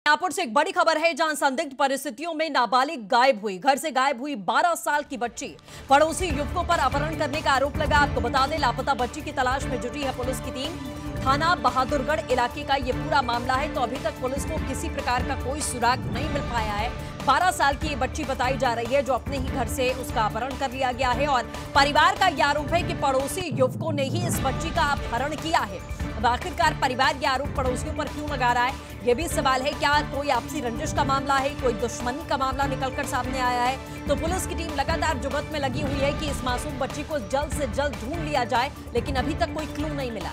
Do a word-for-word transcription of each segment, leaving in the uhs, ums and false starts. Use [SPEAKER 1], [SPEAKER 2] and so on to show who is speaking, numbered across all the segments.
[SPEAKER 1] मिर्जापुर से एक बड़ी खबर है, जहां संदिग्ध परिस्थितियों में नाबालिग गायब हुई। घर से गायब हुई बारह साल की बच्ची, पड़ोसी युवकों पर अपहरण करने का आरोप लगा। आपको बता दें, लापता बच्ची की तलाश में जुटी है पुलिस की टीम। थाना बहादुरगढ़ इलाके का ये पूरा मामला है। तो अभी तक पुलिस को किसी प्रकार का कोई सुराग नहीं मिल पाया है। बारह साल की ये बच्ची बताई जा रही है, जो अपने ही घर से उसका अपहरण कर लिया गया है। और परिवार का यह आरोप है कि पड़ोसी युवकों ने ही इस बच्ची का अपहरण किया है। अब आखिरकार परिवार ये आरोप पड़ोसियों पर क्यों लगा रहा है, ये भी सवाल है। क्या कोई आपसी रंजिश का मामला है, कोई दुश्मनी का मामला निकलकर सामने आया है? तो पुलिस की टीम लगातार जुगत में लगी हुई है कि इस मासूम बच्ची को जल्द से जल्द ढूंढ लिया जाए, लेकिन अभी तक कोई क्लू नहीं मिला।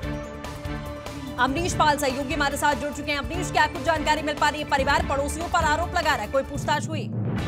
[SPEAKER 1] अमरीश पाल सहयोगी हमारे साथ जुड़ चुके हैं। अमरीश, क्या कुछ जानकारी मिल पा रही है? परिवार पड़ोसियों पर आरोप लगा रहा है, कोई पूछताछ हुई?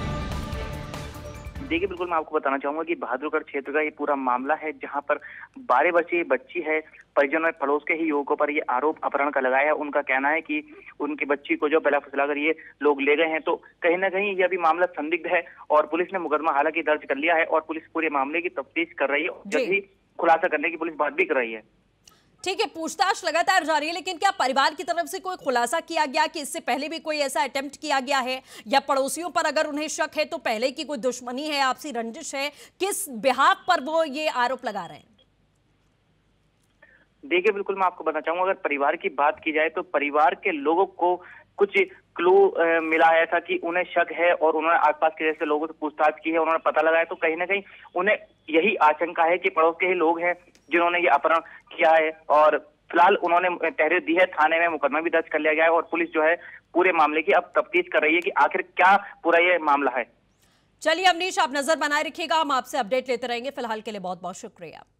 [SPEAKER 2] देखिए, बिल्कुल मैं आपको बताना चाहूंगा कि बहादुरगढ़ क्षेत्र का ये पूरा मामला है, जहां पर बारह वर्षीय बच्ची है। परिजनों ने पड़ोस के ही युवकों पर ये आरोप अपहरण का लगाया है। उनका कहना है कि उनकी बच्ची को जो पहला फुसलाकर ये लोग ले गए हैं। तो कहीं ना कहीं यह भी मामला संदिग्ध है और पुलिस ने मुकदमा हालांकि दर्ज कर लिया है और पुलिस पूरे मामले की तफ्तीश कर रही है। जल्द ही खुलासा करने की पुलिस बात भी कर रही है।
[SPEAKER 1] ठीक है, पूछताछ लगातार जारी है, लेकिन क्या परिवार की तरफ से कोई खुलासा किया गया कि इससे पहले भी कोई ऐसा अटेम्प्ट किया गया है, या पड़ोसियों पर अगर उन्हें शक है तो पहले की कोई दुश्मनी है, आपसी रंजिश है, किस बिहाफ पर वो ये आरोप लगा रहे हैं?
[SPEAKER 2] देखिए, बिल्कुल मैं आपको बताना चाहूंगा, अगर परिवार की बात की जाए तो परिवार के लोगों को कुछ क्लू मिला है था कि उन्हें शक है और उन्होंने आसपास के जैसे लोगों से पूछताछ की है, उन्होंने पता लगाया। तो कहीं ना कहीं उन्हें यही आशंका है कि पड़ोस के ही लोग हैं जिन्होंने ये अपहरण किया है। और फिलहाल उन्होंने तहरीर दी है, थाने में मुकदमा भी दर्ज कर लिया गया है और पुलिस जो है पूरे मामले की अब तफ्तीश कर रही है कि आखिर क्या पूरा ये मामला है।
[SPEAKER 1] चलिए अमरीश, आप नजर बनाए रखिएगा, हम आपसे अपडेट लेते रहेंगे। फिलहाल के लिए बहुत बहुत शुक्रिया।